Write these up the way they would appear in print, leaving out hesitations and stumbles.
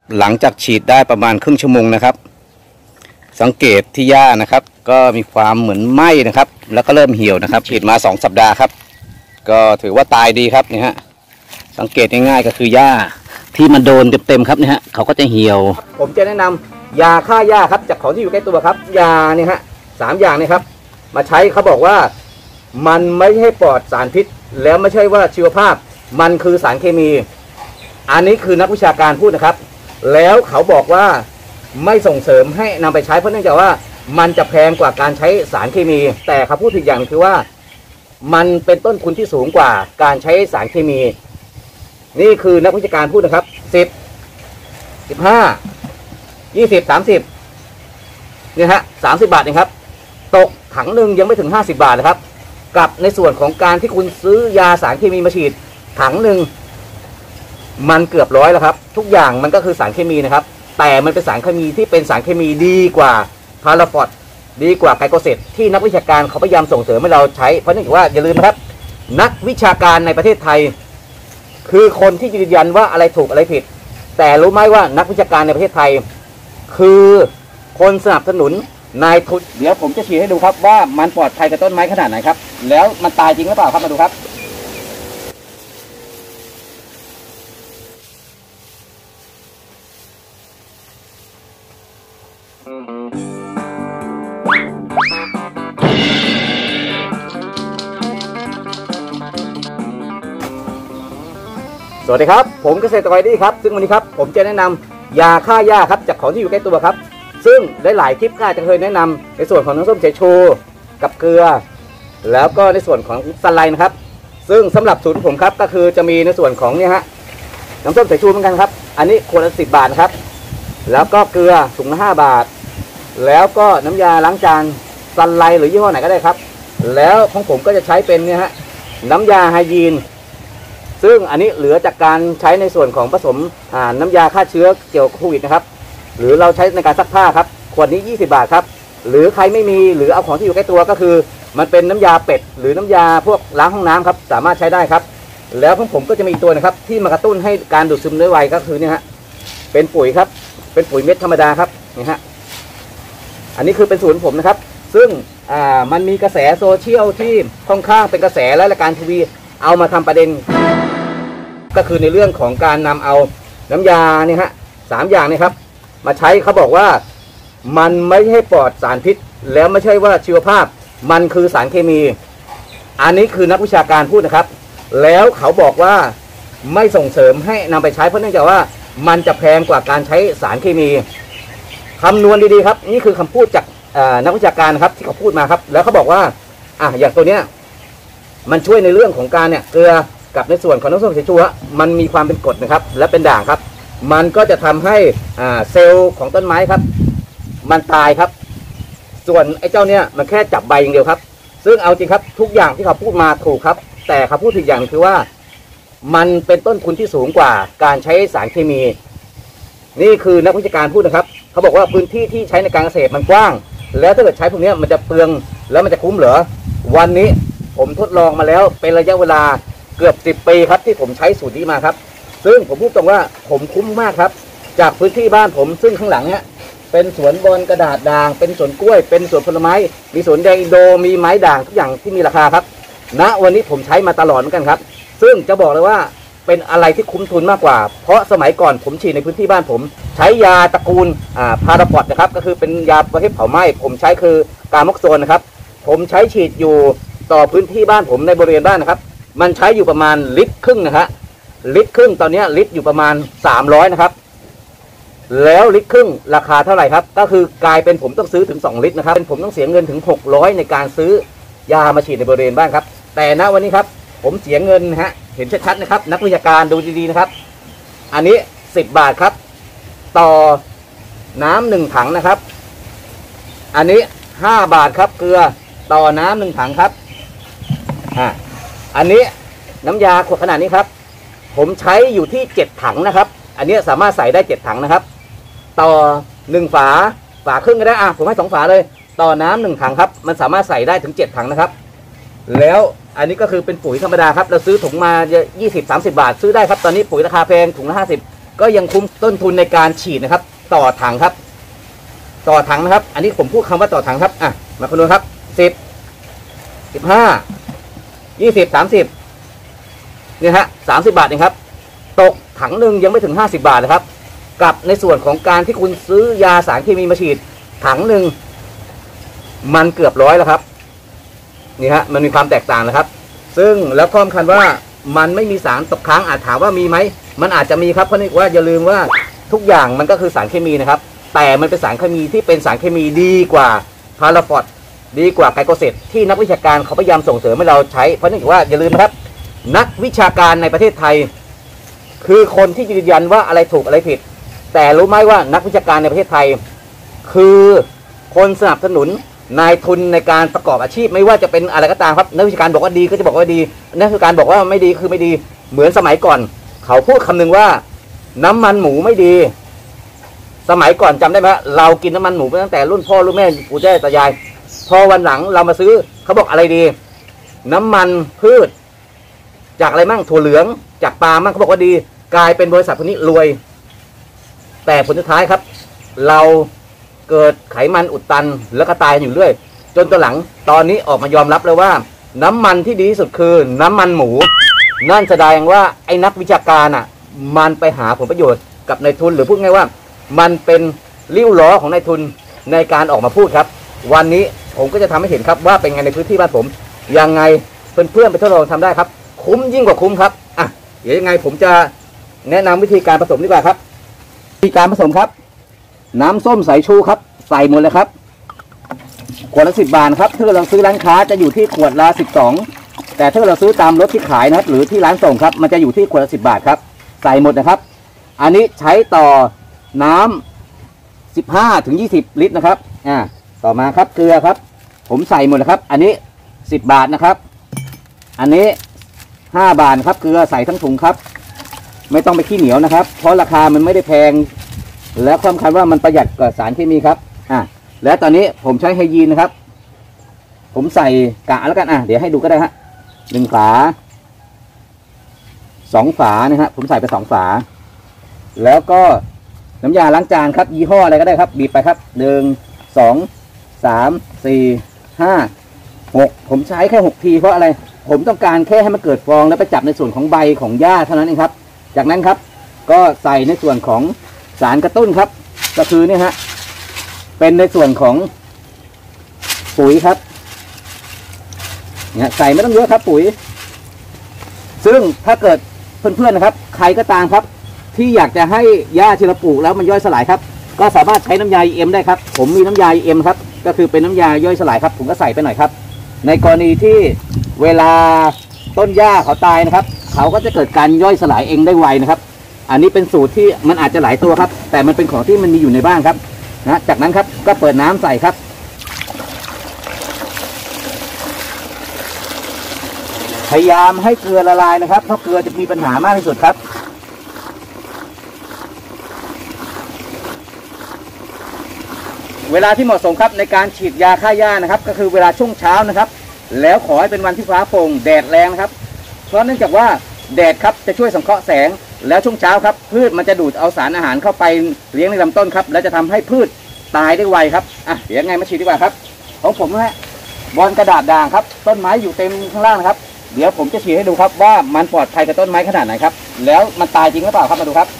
หลังจากฉีดได้ประมาณครึ่งชั่วโมงนะครับสังเกตที่หญ้านะครับก็มีความเหมือนไหม้นะครับแล้วก็เริ่มเหี่ยวนะครับฉีดมา2 สัปดาห์ครับก็ถือว่าตายดีครับนี่ฮะสังเกตง่ายๆก็คือหญ้าที่มันโดนเต็มๆครับนี่ฮะเขาก็จะเหี่ยวผมจะแนะนำยาฆ่าหญ้าครับจากของที่อยู่ใกล้ตัวครับยาเนี่ยฮะ3 อย่างนี่ครับมาใช้เขาบอกว่ามันไม่ใช่ปลอดสารพิษแล้วไม่ใช่ว่าชีวภาพมันคือสารเคมีอันนี้คือนักวิชาการพูดนะครับแล้วเขาบอกว่าไม่ส่งเสริมให้นำไปใช้เพราะเนื่องจากว่ามันจะแพงกว่าการใช้สารเคมีแต่เขาพูดถึงอย่างคือว่ามันเป็นต้นทุนที่สูงกว่าการใช้สารเคมีนี่คือนักวิชาการพูดนะครับ10 15 20 30เนี่ยฮะ30 บาทเองครับตกถังหนึ่งยังไม่ถึง50 บาทนะครับกับในส่วนของการที่คุณซื้อยาสารเคมีมาฉีดถังหนึ่งมันเกือบ100แล้วครับทุกอย่างมันก็คือสารเคมีนะครับแต่มันเป็นสารเคมีที่เป็นสารเคมีดีกว่าพาราฟอสดีกว่าไกลโคเซตที่นักวิชาการเขาพยายามส่งเสริมให้เราใช้เพราะนั่นคือว่าอย่าลืมนะครับนักวิชาการในประเทศไทยคือคนที่ยืนยันว่าอะไรถูกอะไรผิดแต่รู้ไหมว่านักวิชาการในประเทศไทยคือคนสนับสนุนนายทุนเดี๋ยวผมจะชี้ให้ดูครับว่ามันปลอดภัยกับต้นไม้ขนาดไหนครับแล้วมันตายจริงหรือเปล่าครับมาดูครับสวัสดีครับผมเกษตรกรดีครับซึ่งวันนี้ครับผมจะแนะนำยาฆ่าหญ้าครับจากของที่อยู่ใกล้ตัวครับซึ่งหลายคลิปก็อาจจะเคยแนะนำในส่วนของน้ำส้มสายชูกับเกลือแล้วก็ในส่วนของสไลด์นะครับซึ่งสำหรับสูตรผมครับก็คือจะมีในส่วนของเนี่ยฮะน้ำส้มสายชูเหมือนกันครับอันนี้ขวดละ10 บาทครับแล้วก็เกลือถุงละ5 บาทแล้วก็น้ำยาล้างจานสไลด์หรือยี่ห้อไหนก็ได้ครับแล้วของผมก็จะใช้เป็นเนี่ยฮะน้ำยาไฮยีนซึ่งอันนี้เหลือจากการใช้ในส่วนของผสมน้ำยาฆ่าเชื้อเกี่ยวกับโควิดนะครับหรือเราใช้ในการซักผ้าครับขวดนี้20 บาทครับหรือใครไม่มีหรือเอาของที่อยู่ใกล้ตัวก็คือมันเป็นน้ำยาเป็ดหรือน้ำยาพวกล้างห้องน้ำครับสามารถใช้ได้ครับแล้วของผมก็จะมีตัวนะครับที่มากระตุ้นให้การดูดซึมได้ไวก็คือเนี่ยฮะเป็นปุ๋ยครับเป็นปุ๋ยเม็ดธรรมดาครับนี่ฮะอันนี้คือเป็นสูตรผมนะครับซึ่งมันมีกระแสโซเชียลที่ค่อนข้างเป็นกระแสและรายการทีวีเอามาทำประเด็นก็คือในเรื่องของการนำเอาน้ำยาเนี่ยฮะ3 อย่างนี่ครับมาใช้เขาบอกว่ามันไม่ใช่ปลอดสารพิษแล้วไม่ใช่ว่าชีวภาพมันคือสารเคมีอันนี้คือนักวิชาการพูดนะครับแล้วเขาบอกว่าไม่ส่งเสริมให้นำไปใช้เพราะเนื่องจากว่ามันจะแพงกว่าการใช้สารเคมีคำนวณดีๆครับนี่คือคำพูดจากนักวิชาการนะครับที่เขาพูดมาครับแล้วเขาบอกว่าอย่างตัวเนี้ยมันช่วยในเรื่องของการเนี่ยเกลือกับในส่วนของน้ำส้มสายชูมันมีความเป็นกรดนะครับและเป็นด่างครับมันก็จะทำให้เซลล์ของต้นไม้ครับมันตายครับส่วนไอ้เจ้าเนี่ยมันแค่จับใบอย่างเดียวครับซึ่งเอาจริงครับทุกอย่างที่เขาพูดมาถูกครับแต่เขาพูดถึงอย่างคือว่ามันเป็นต้นทุนที่สูงกว่าการใช้สารเคมีนี่คือนักวิชาการพูดนะครับเขาบอกว่าพื้นที่ที่ใช้ในการเกษตรมันกว้างแล้วถ้าเกิดใช้พวกนี้มันจะเปลืองแล้วมันจะคุ้มเหรอวันนี้ผมทดลองมาแล้วเป็นระยะเวลาเกือบ10 ปีครับที่ผมใช้สูตรนี้มาครับซึ่งผมพูดตรงว่าผมคุ้มมากครับจากพื้นที่บ้านผมซึ่งข้างหลังเนี่ยเป็นสวนบอนกระดาษด่างเป็นสวนกล้วยเป็นสวนผลไม้มีสวนแดงอินโดมีไม้ด่างทุกอย่างที่มีราคาครับณวันนี้ผมใช้มาตลอดเหมือนกันครับซึ่งจะบอกเลยว่าเป็นอะไรที่คุ้มทุนมากกว่าเพราะสมัยก่อนผมฉีดในพื้นที่บ้านผมใช้ยาตระกูลพาราฟอสนะครับก็คือเป็นยาประเภทเผาไหม้ผมใช้คือกาม็อกโซนนะครับผมใช้ฉีดอยู่ต่อพื้นที่บ้านผมในบริเวณบ้านนะครับมันใช้อยู่ประมาณ1.5 ลิตรนะฮะ1.5 ลิตรตอนนี้ลิตรอยู่ประมาณ300นะครับแล้ว1.5 ลิตรราคาเท่าไหร่ครับก็คือกลายเป็นผมต้องซื้อถึง2 ลิตรนะครับเป็นผมต้องเสียเงินถึง600ในการซื้อยามาฉีดในบริเวณบ้านครับแต่ณวันนี้ครับผมเสียเงินฮะเห็นชัดๆนะครับนักวิชาการดูดีๆนะครับอันนี้10 บาทครับต่อน้ำ1 ถังนะครับอันนี้5 บาทครับเกลือต่อน้ำ1 ถังครับอันนี้น้ำยาขวดขนาดนี้ครับผมใช้อยู่ที่7 ถังนะครับอันนี้สามารถใส่ได้7 ถังนะครับต่อ1 ฝาครึ่งก็ได้ผมให้2 ฝาเลยต่อน้ำ1 ถังครับมันสามารถใส่ได้ถึง7 ถังนะครับแล้วอันนี้ก็คือเป็นปุ๋ยธรรมดาครับเราซื้อถุงมา20-30 บาทซื้อได้ครับตอนนี้ปุ๋ยราคาแพงถุงละ50 ก็ยังคุ้มต้นทุนในการฉีดนะครับต่อถังครับต่อถังนะครับอันนี้ผมพูดคำว่าต่อถังครับมาคำนวณครับ10 15 20 30เนี่ยฮะ30 บาทเองครับตกถังหนึ่งยังไม่ถึง50 บาทนะครับกับในส่วนของการที่คุณซื้อยาสารเคมีมาฉีดถังหนึ่งมันเกือบ100แล้วครับนี่ฮะมันมีความแตกต่างนะครับซึ่งแล้วข้อสำคัญว่ามันไม่มีสารตกค้างอาจถามว่ามีไหมมันอาจจะมีครับเพราะนี่ว่าอย่าลืมว่าทุกอย่างมันก็คือสารเคมีนะครับแต่มันเป็นสารเคมีที่เป็นสารเคมีดีกว่าพาราฟอสดีกว่าไกลโคเซตที่นักวิชาการเขาพยายามส่งเสริมให้เราใช้เพราะนี่ว่าอย่าลืมนะครับนักวิชาการในประเทศไทยคือคนที่ยืนยันว่าอะไรถูกอะไรผิดแต่รู้ไหมว่านักวิชาการในประเทศไทยคือคนสนับสนุนนายทุนในการประกอบอาชีพไม่ว่าจะเป็นอะไรก็ตามครับนักวิชาการบอกว่าดีก็จะบอกว่าดีนักวิชาการบอกว่าไม่ดีคือไม่ดีเหมือนสมัยก่อนเขาพูดคำหนึ่งว่าน้ำมันหมูไม่ดีสมัยก่อนจำได้ไหมเรากินน้ำมันหมูมาตั้งแต่รุ่นพ่อรุ่นแม่ปู่ย่าตายายพอวันหลังเรามาซื้อเขาบอกอะไรดีน้ำมันพืชจากอะไรมั่งถั่วเหลืองจากปาล์มมั่งเขาบอกว่าดีกลายเป็นบริษัทพวกนี้รวยแต่ผลสุดท้ายครับเราเกิดไขมันอุดตันแล้วก็ตายอยู่เรื่อยจนตอนหลังตอนนี้ออกมายอมรับเลยว่าน้ำมันที่ดีที่สุดคือน้ำมันหมูนั่นแสดงว่าไอ้นักวิชาการมันไปหาผลประโยชน์กับนายทุนหรือพูดง่ายว่ามันเป็นริ้วล้อของนายทุนในการออกมาพูดครับวันนี้ผมก็จะทำให้เห็นครับว่าเป็นไงในพื้นที่บ้านผมยังไงเพื่อนๆไปทดลองทำได้ครับคุ้มยิ่งกว่าคุ้มครับเดี๋ยวยังไงผมจะแนะนำวิธีการผสมดีกว่าครับวิธีการผสมครับน้ำส้มสายชูครับใส่หมดเลยครับขวดละ10 บาทครับถ้าเราซื้อร้านค้าจะอยู่ที่ขวดละ12แต่ถ้าเราซื้อตามรถที่ขายนะครับหรือที่ร้านส่งครับมันจะอยู่ที่ขวดละ10 บาทครับใส่หมดนะครับอันนี้ใช้ต่อน้ำ15 ถึง 20 ลิตรนะครับต่อมาครับเกลือครับผมใส่หมดนะครับอันนี้10 บาทนะครับอันนี้5 บาทครับเกลือใส่ทั้งถุงครับไม่ต้องไปขี้เหนียวนะครับเพราะราคามันไม่ได้แพงและความสำคัญว่ามันประหยัดกว่าสารเคมีครับและตอนนี้ผมใช้ไฮยีนนะครับผมใส่กะแล้วกันเดี๋ยวให้ดูก็ได้ฮะ1 ฝา 2 ฝานะฮะผมใส่ไป2 ฝาแล้วก็น้ำยาล้างจานครับยี่ห้ออะไรก็ได้ครับบีบไปครับ1 2 3 4 5 6ผมใช้แค่6 ทีเพราะอะไรผมต้องการแค่ให้มันเกิดฟองแล้วไปจับในส่วนของใบของหญ้าเท่านั้นเองครับจากนั้นครับก็ใส่ในส่วนของสารกระตุ้นครับก็คือเนี่ยฮะเป็นในส่วนของปุ๋ยครับเนี่ยใส่ไม่ต้องเยอะครับปุ๋ยซึ่งถ้าเกิดเพื่อนๆนะครับใครก็ตามครับที่อยากจะให้หญ้าที่เราปลูกแล้วมันย่อยสลายครับก็สามารถใช้น้ำยา EM ได้ครับผมมีน้ำยา EM ครับก็คือเป็นน้ำยาย่อยสลายครับผมก็ใส่ไปหน่อยครับในกรณีที่เวลาต้นหญ้าเขาตายนะครับเขาก็จะเกิดการย่อยสลายเองได้ไวนะครับอันนี้เป็นสูตรที่มันอาจจะหลายตัวครับแต่มันเป็นของที่มันมีอยู่ในบ้านครับจากนั้นครับก็เปิดน้ำใส่ครับพยายามให้เกลือละลายนะครับเพราะเกลือจะมีปัญหามากที่สุดครับเวลาที่เหมาะสมครับในการฉีดยาฆ่าหญ้านะครับก็คือเวลาช่วงเช้านะครับแล้วขอให้เป็นวันที่ฟ้าโปร่งแดดแรงนะครับเพราะเนื่องจากว่าแดดครับจะช่วยสังเคราะห์แสงแล้วช่วงเช้าครับพืชมันจะดูดเอาสารอาหารเข้าไปเลี้ยงในลำต้นครับและจะทำให้พืชตายได้ไวครับเดี๋ยวไงมาฉีดดีกว่าครับของผมนะฮะบอลกระดาษด่างครับต้นไม้อยู่เต็มข้างล่างนะครับเดี๋ยวผมจะฉีดให้ดูครับว่ามันปลอดภัยกับต้นไม้ขนาดไหนครับแล้วมันตายจริงหรือเปล่าครับมาดูครับ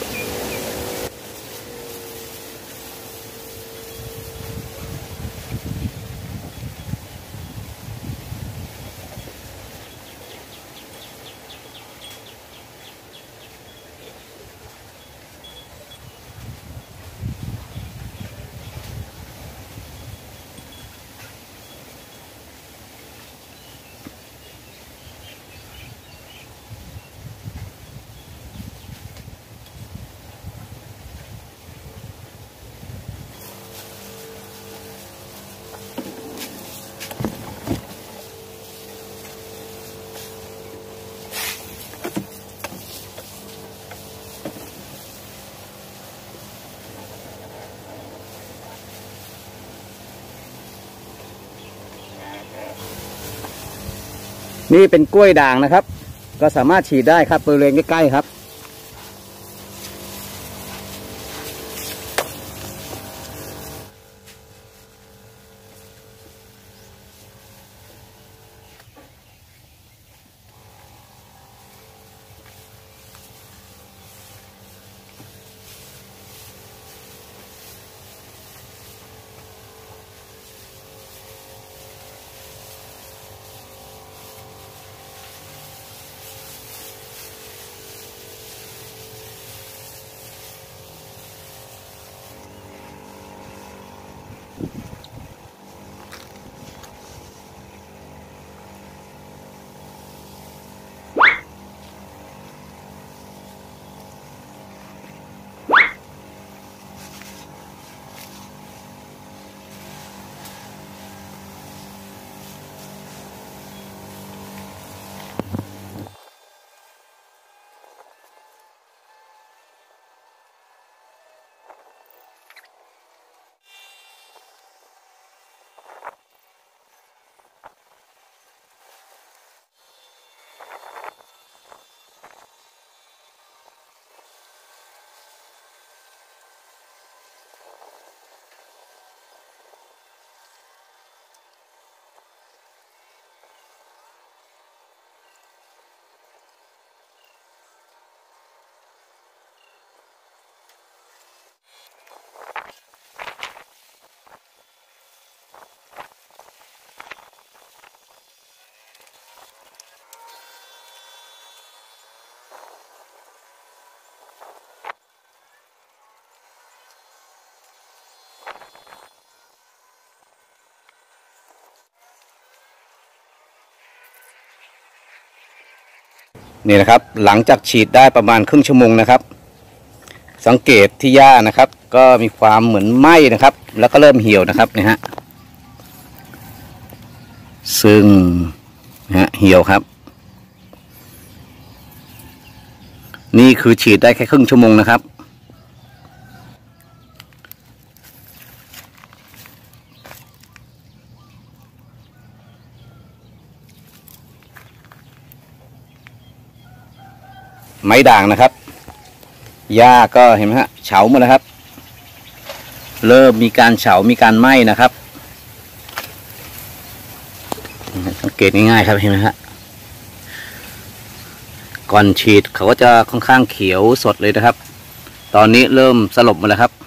นี่เป็นกล้วยด่างนะครับก็สามารถฉีดได้ครับบริเวณใกล้ๆครับนี่นะครับหลังจากฉีดได้ประมาณครึ่งชั่วโมงนะครับสังเกตที่หญ้านะครับก็มีความเหมือนไหม้นะครับแล้วก็เริ่มเหี่ยวนะครับนี่ฮะซึ่งเหี่ยวครับนี่คือฉีดได้แค่ครึ่งชั่วโมงนะครับไม้ด่างนะครับหญ้าก็เห็นไหมฮะเฉาหมดแล้วครับเริ่มมีการเฉามีการไหม้นะครับสังเกตง่ายๆครับเห็นไหมฮะก่อนฉีดเขาก็จะค่อนข้างเขียวสดเลยนะครับตอนนี้เริ่มสลบหมดแล้วครับ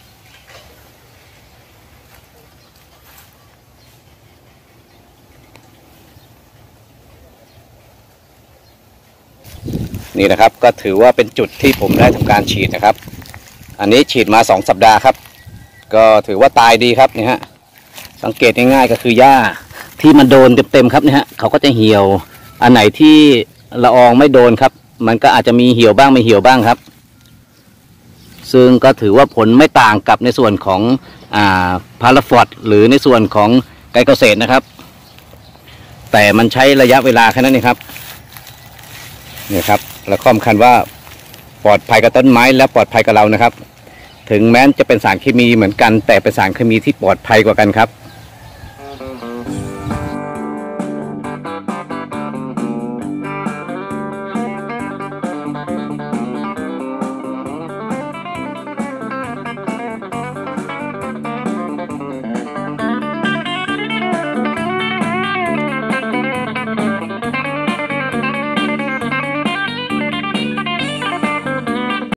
นี่นะครับก็ถือว่าเป็นจุดที่ผมได้ทำการฉีดนะครับอันนี้ฉีดมา2 สัปดาห์ครับก็ถือว่าตายดีครับนี่ฮะสังเกตง่ายๆก็คือหญ้าที่มันโดนเต็มๆครับนี่ฮะเขาก็จะเหี่ยวอันไหนที่ละอองไม่โดนครับมันก็อาจจะมีเหี่ยวบ้างไม่เหี่ยวบ้างครับซึ่งก็ถือว่าผลไม่ต่างกับในส่วนของพาราฟอสหรือในส่วนของไกลโคเซตนะครับแต่มันใช้ระยะเวลาแค่นั้นเองครับนี่ครับและข้อสำคัญว่าปลอดภัยกับต้นไม้และปลอดภัยกับเรานะครับถึงแม้จะเป็นสารเคมีเหมือนกันแต่เป็นสารเคมีที่ปลอดภัยกว่ากันครับ